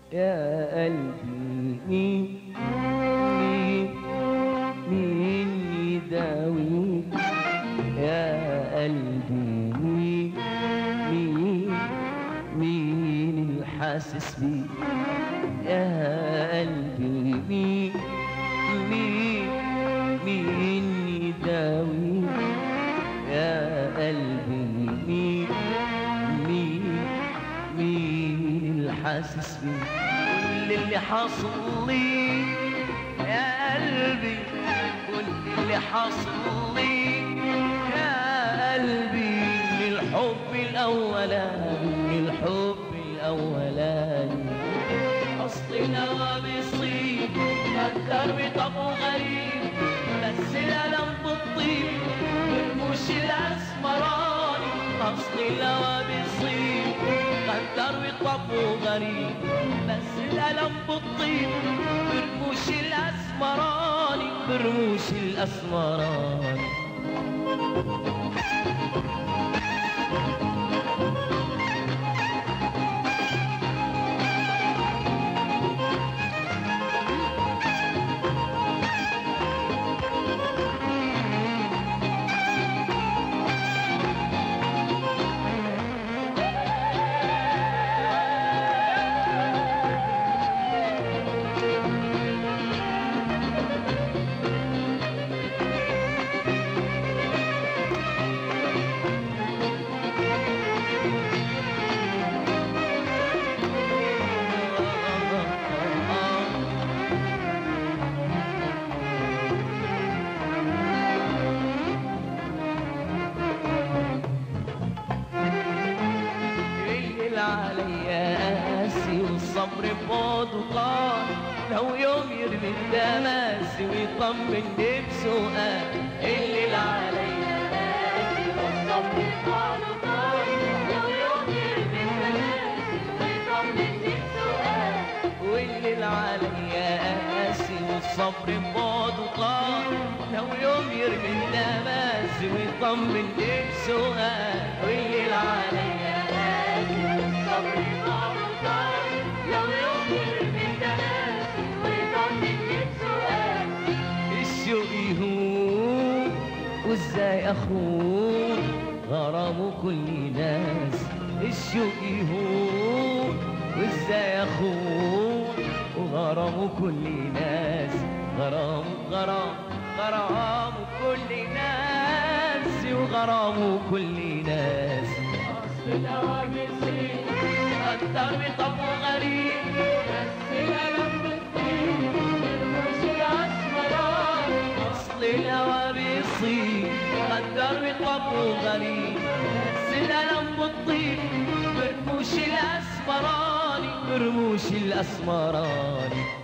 يا قلبي مين يداويك يا قلبي مين الحاسس بيك يا قلبي مين يداويك يا قلبي مين الحاسس بيك كل اللي حاصل لي يا قلبي كل اللي حاصل لي يا قلبي من الحب الأولاني الحب الأولاني أصل الهوى بيصيب فكر بطبعه غريب بس الألم بالطيب برموش الأسمراني أصل الهوى بيصيب فكر بطبعه غريب بس الألم بالطيب برموش الأسمراني برموش الأسمراني والصبر بوضه طار لو يوم يرمي التماسي ويطمن بسؤال الليل عليا قاسي والصبر بوضه طار لو يوم يرمي التماسي ويطمن بسؤال والليل عليا قاسي والصبر بوضه طار لو يوم يرمي التماسي ويطمن بسؤال والليل عليا قاسي والصبر بوضه طار لو يوم يرمي التماسي ويطمن بسؤال الشوق يهون وازاي اخون غرامه كل ناس الشوق يهون وازاي اخون وغرامه كل ناس غرامه كل ناس وغرامه كل ناس اصل الهوى بيصير أكتر بطبعه غريب بس الألم بالطيب برموش الأسمراني أصل الهوى بيصيب أكتر بطبعه غريب بس الألم بالطيب برموش الأسمراني برموش الأسمراني